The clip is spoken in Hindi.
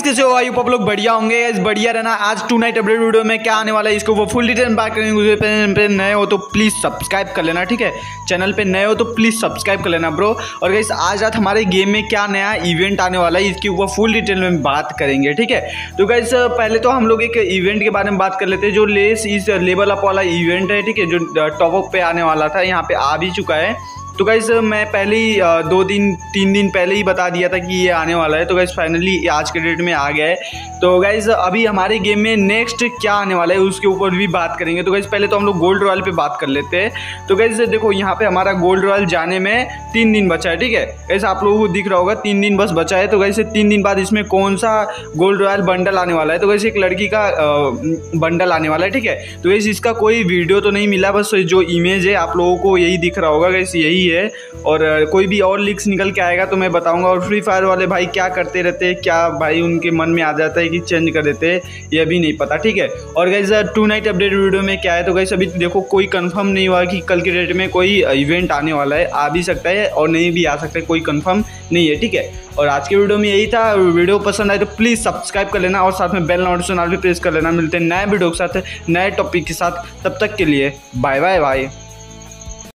कैसे हो? आई आप लोग बढ़िया होंगे। इस बढ़िया रहना। आज टू नाइट अपडेट वीडियो में क्या आने वाला है इसको वो फुल डिटेल में बात करेंगे। उस पे नए हो तो प्लीज़ सब्सक्राइब कर लेना, ठीक है। चैनल पे नए हो तो प्लीज़ सब्सक्राइब कर लेना ब्रो। और गाइस आज रात हमारे गेम में क्या नया इवेंट आने वाला है इसके ऊपर फुल डिटेल में बात करेंगे, ठीक है। तो गाइस पहले तो हम लोग एक इवेंट के बारे में बात कर लेते हैं जो लेस इस लेवल अप वाला इवेंट है, ठीक है, जो टॉप अप पे आने वाला था, यहाँ पे आ भी चुका है। तो गाइस मैं पहले ही 2-3 दिन पहले ही बता दिया था कि ये आने वाला है। तो गाइस फाइनली आज के डेट में आ गया है। तो गाइस अभी हमारे गेम में नेक्स्ट क्या आने वाला है उसके ऊपर भी बात करेंगे। तो गाइस पहले तो हम लोग गोल्ड रॉयल पे बात कर लेते हैं। तो गाइस देखो यहाँ पे हमारा गोल्ड रॉयल जाने में 3 दिन बचा है, ठीक है। गाइस आप लोगों को दिख रहा होगा 3 दिन बस बचा है। तो गाइस 3 दिन बाद इसमें कौन सा गोल्ड रॉयल बंडल आने वाला है। तो गाइस एक लड़की का बंडल आने वाला है, ठीक है। तो गाइस इसका कोई वीडियो तो नहीं मिला, बस जो इमेज है आप लोगों को यही दिख रहा होगा, गाइस यही है। और कोई भी और लीक्स निकल के आएगा तो मैं बताऊंगा। और फ्री फायर वाले भाई क्या करते रहते हैं, क्या भाई उनके मन में आ जाता है कि चेंज कर देते हैं, ये भी नहीं पता, ठीक है। और गाइस टू नाइट अपडेट वीडियो में क्या है, तो गाइस अभी देखो कोई कंफर्म नहीं हुआ कि कल के डेट में कोई इवेंट आने वाला है। आ भी सकता है और नहीं भी आ सकता है, कोई कंफर्म नहीं है, ठीक है। और आज के वीडियो में यही था। वीडियो पसंद आए तो प्लीज़ सब्सक्राइब कर लेना और साथ में बेल नोटिफिकेशन भी प्रेस कर लेना। मिलते हैं नए वीडियो के साथ, नए टॉपिक के साथ। तब तक के लिए बाय बाय बाय।